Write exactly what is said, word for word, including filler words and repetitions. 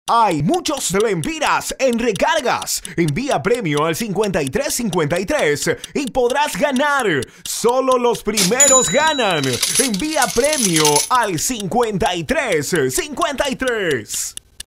Hay muchos lempiras en recargas. Envía premio al cincuenta y tres cincuenta y tres y podrás ganar. Solo los primeros ganan. Envía premio al cincuenta y tres cincuenta y tres.